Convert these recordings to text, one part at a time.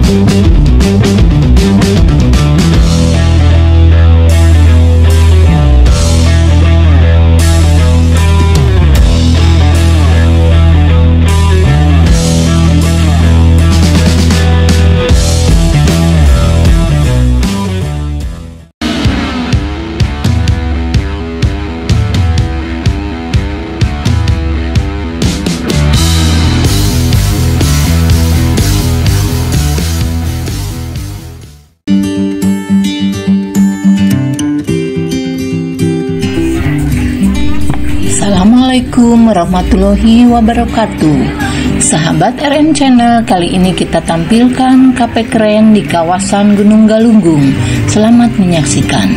Assalamualaikum warahmatullahi wabarakatuh. Sahabat RN Channel, kali ini kita tampilkan kafe keren di kawasan Gunung Galunggung. Selamat menyaksikan.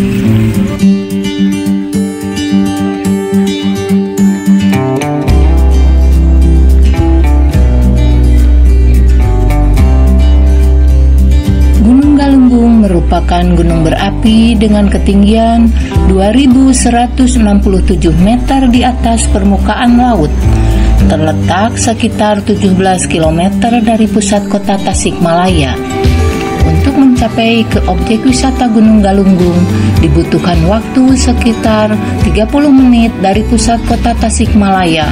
Merupakan gunung berapi dengan ketinggian 2167 meter di atas permukaan laut. Terletak sekitar 17 km dari pusat kota Tasikmalaya. Untuk mencapai ke objek wisata Gunung Galunggung dibutuhkan waktu sekitar 30 menit dari pusat kota Tasikmalaya.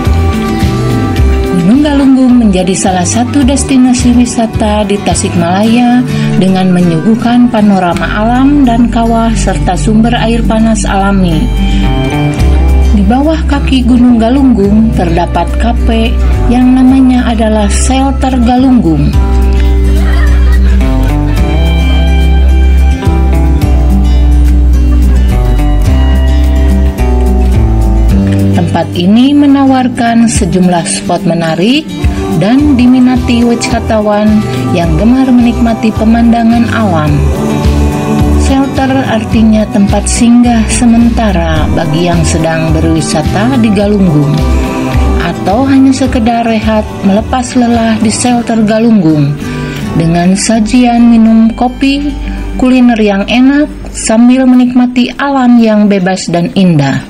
Gunung Galunggung menjadi salah satu destinasi wisata di Tasikmalaya dengan menyuguhkan panorama alam dan kawah serta sumber air panas alami. Di bawah kaki Gunung Galunggung terdapat kafe yang namanya adalah Shelter Galunggung. Tempat ini menawarkan sejumlah spot menarik dan diminati wisatawan yang gemar menikmati pemandangan alam. Shelter artinya tempat singgah sementara bagi yang sedang berwisata di Galunggung atau hanya sekedar rehat melepas lelah di Shelter Galunggung dengan sajian minum kopi, kuliner yang enak sambil menikmati alam yang bebas dan indah.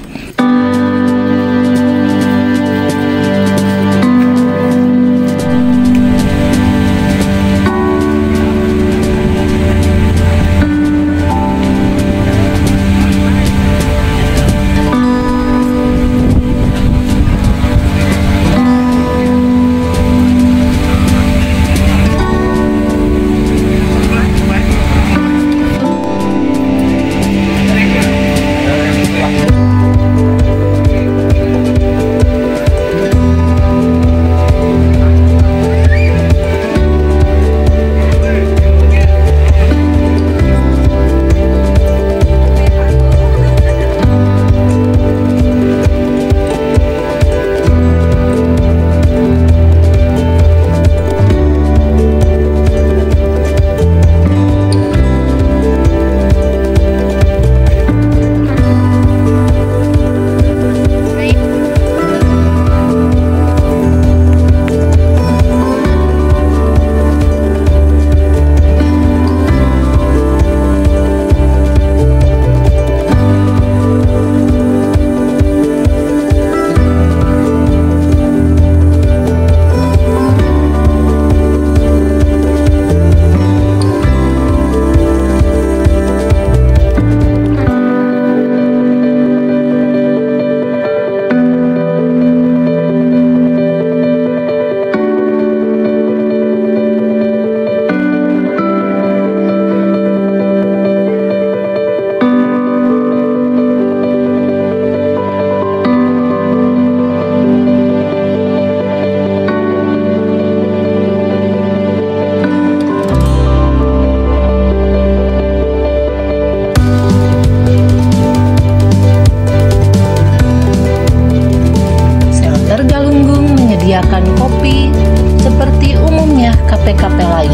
menyediakan kopi seperti umumnya kafe-kafe lain,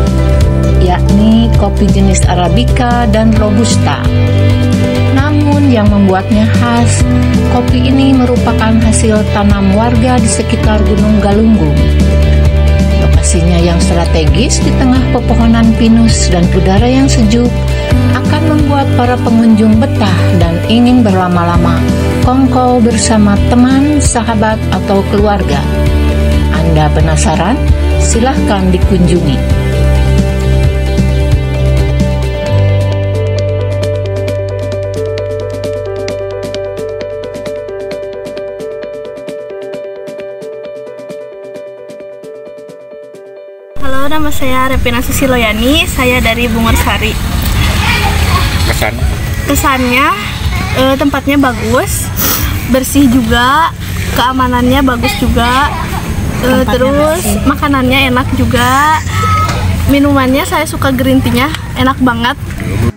yakni kopi jenis Arabica dan Robusta. Namun yang membuatnya khas, kopi ini merupakan hasil tanam warga di sekitar Gunung Galunggung. Lokasinya yang strategis di tengah pepohonan pinus dan udara yang sejuk akan membuat para pengunjung betah dan ingin berlama-lama kongkow bersama teman, sahabat, atau keluarga. Anda penasaran? Silahkan dikunjungi. Halo, nama saya Repina Susiloyani, saya dari Bungursari. Kesannya tempatnya bagus, bersih juga, keamanannya bagus juga, terus bersih. Makanannya enak juga, minumannya saya suka green tea-nya, enak banget.